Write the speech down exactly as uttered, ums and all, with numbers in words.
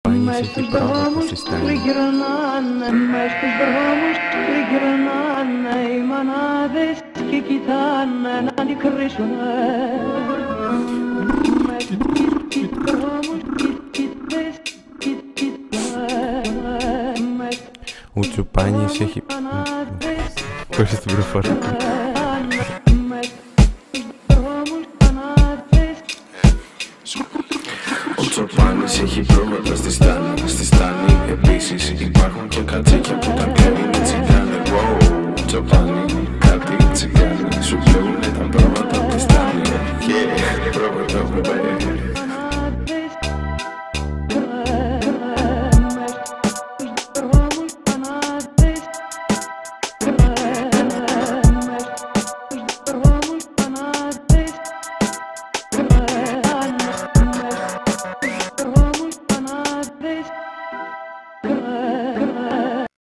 Μες στους δρόμους τριγυρνάνε, μες στους δρόμους τριγυρνάνε οι μανάδες και κοιτάνε να την κρίσουνε. Μες στους δρόμους κοιτές, κοιτάνε. Ο Τσουπάνης έχει... Κόψε την προφορά. Ο Τσοπάνης έχει πρόβλημα